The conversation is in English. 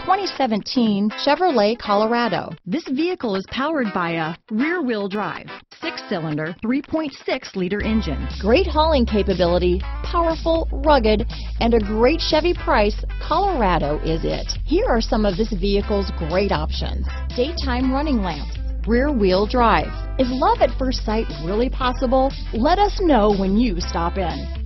2017 Chevrolet Colorado. This vehicle is powered by a rear-wheel drive, 6-cylinder, 3.6-liter engine. Great hauling capability, powerful, rugged, and a great Chevy price, Colorado is it. Here are some of this vehicle's great options: daytime running lamps, rear-wheel drive. Is love at first sight really possible? Let us know when you stop in.